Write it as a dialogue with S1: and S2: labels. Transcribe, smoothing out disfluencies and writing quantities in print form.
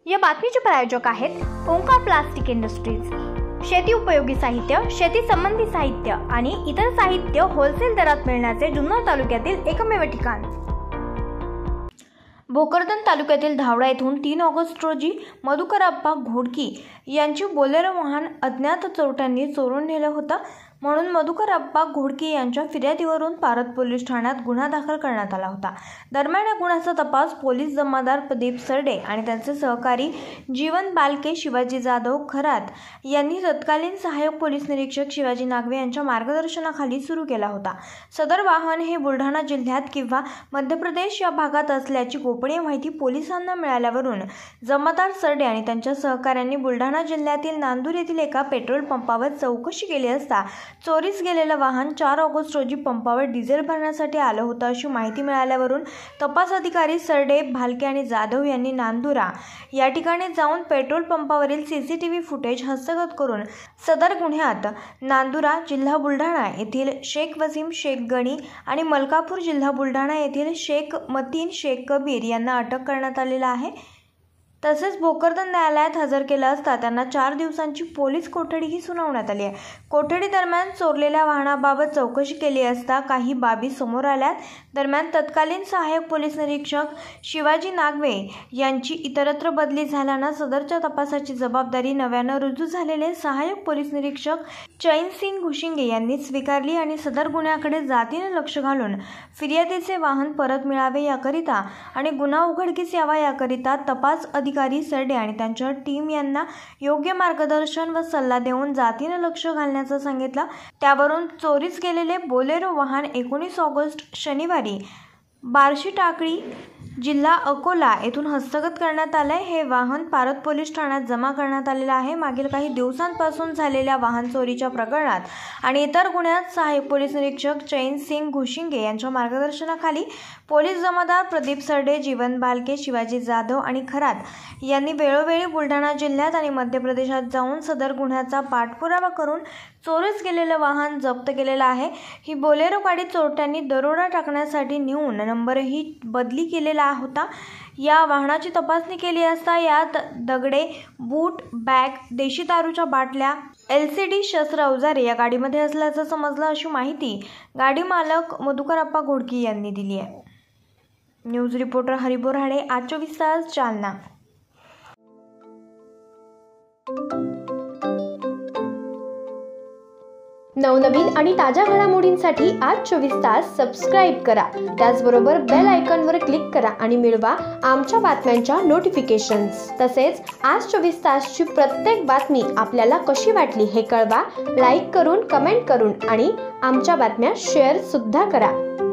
S1: या बातमीचे प्रायोजक आहेत ओंकार प्लास्टिक इंडस्ट्रीज। शेती उपयोगी साहित्य, शेती संबंधी साहित्य आणि इतर साहित्य होलसेल दरात मिळण्याचे जुन्नर तालुक्यातील एकमेव ठिकाण। भोकरदन तालुक्यातील धावडा येथून 3 ऑगस्ट रोजी मधुकरप्पा घोडकी यांची बोलेरो वाहन अज्ञात चोरट्यांनी चोरून नेलं होतं, म्हणून मधुकरप्पा घोडकी यांच्या फिर्यादीवरून पारत पोलीस ठाण्यात गुन्हा दाखल करण्यात आला होता। दरम्यान या गुन्ह्याचा तपास पोलीस जमादार प्रदीप सरडे आणि त्यांचे सहकारी जीवन बालके, शिवाजी जाधव खरात यांनी तत्कालीन सहाय्यक पोलीस निरीक्षक शिवाजी नागवे यांच्या मार्गदर्शनाखाली सुरू केला होता। सदर वाहन हे बुलढाणा जिल्ह्यात किंवा मध्य प्रदेश या भागात असल्याची गोपनीय माहिती पोलिसांना मिळाल्यावरून जमादार सरडे आणि त्यांच्या सहकाऱ्यांनी बुलढाणा जिल्ह्यातील नांदूर येथील एका पेट्रोल पंपावर चौकशी केली असता चोरीस गेलेलं वाहन 4 ऑगस्ट रोजी पंपावर डिझेल भरण्यासाठी आलं होतं अशी माहिती मिळाल्यावरून तपास अधिकारी सरडे, भालके आणि जाधव यांनी नांदुरा या ठिकाणी जाऊन पेट्रोल पंपावरील CCTV फुटेज हस्तगत करून सदर गुन्ह्यात नांदुरा जिल्हा बुलढाणा येथील शेख वसीम शेख गणी आणि मलकापूर जिल्हा बुलढाणा येथील शेख मतीन शेख कबीर यांना अटक करण्यात आलेला आहे। तसेच भोकरदन न्यायालयात हजर केलं असता त्यांना 4 दिवसांची पोलीस कोठडीही सुनावण्यात आली आहे। कोठडी दरम्यान चोरलेल्या वाहनाबाबत चौकशी केली असता काही बाबी समोर आल्यात। दरम्यान तत्कालीन सहाय्यक पोलीस निरीक्षक शिवाजी नागवे यांची इतरत्र बदली झाल्यानं सदरच्या तपासाची जबाबदारी नव्यानं रुजू झालेले सहाय्यक पोलीस निरीक्षक चैनसिंग घुशिंगे यांनी स्वीकारली आणि सदर गुन्ह्याकडे जातीने लक्ष घालून फिर्यादीचे वाहन परत मिळावे याकरिता आणि गुन्हा उघडकीस यावा याकरिता तपास अधिकारी सरडे आणि त्यांच्या टीम यांना योग्य मार्गदर्शन व सल्ला देऊन जातीने लक्ष घालण्याचं सांगितलं। त्यावरून चोरीस गेलेले बोलेरो वाहन 19 ऑगस्ट शनिवारी बार्शी टाकळी जिल्हा अकोला येथून हस्तगत करण्यात आले। हे वाहन पारत पोलीस ठाण्यात जमा करण्यात आलेलं आहे। मागील काही दिवसांपासून झालेल्या वाहन चोरीच्या प्रकरणात आणि इतर गुन्ह्यात सहाय्यक पोलीस निरीक्षक चैनसिंग घुशिंगे यांच्या मार्गदर्शनाखाली पोलीस जमादार प्रदीप सरडे, जीवन बालके, शिवाजी जाधव आणि खरात यांनी वेळोवेळी बुलढाणा जिल्ह्यात आणि मध्य प्रदेशात जाऊन सदर गुन्ह्याचा पाठपुरावा करून चोरीस गेलेलं वाहन जप्त केलेलं आहे। ही बोलेरो गाडी चोरट्यांनी दरोडा टाकण्यासाठी नेऊन नंबरही बदली केलेला होता। या वाहनाची तपासणी केली असता यात दगडे, बूट, बॅग, देशी दारूच्या बाटल्या, LCD शस्त्र अवजारे या गाडीमध्ये असल्याचं समजलं अशी माहिती गाडी मालक मधुकरप्पा घोडकी यांनी दिली आहे। न्यूज रिपोर्टर हरी बोराडे, आज 24 तास, जालना।
S2: नवनवीन आणि ताज्या घडामोडींसाठी आज 24 तास सबस्क्राईब करा। त्याचबरोबर बेल आयकॉनवर क्लिक करा आणि मिळवा आमच्या बातम्यांच्या नोटिफिकेशन्स। तसेच आज 24 तासची प्रत्येक बातमी आपल्याला कशी वाटली हे कळवा, लाईक करून, कमेंट करून आणि आमच्या बातम्या शेअर सुद्धा करा।